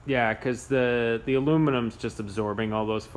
Yeah, because the aluminum's just absorbing all those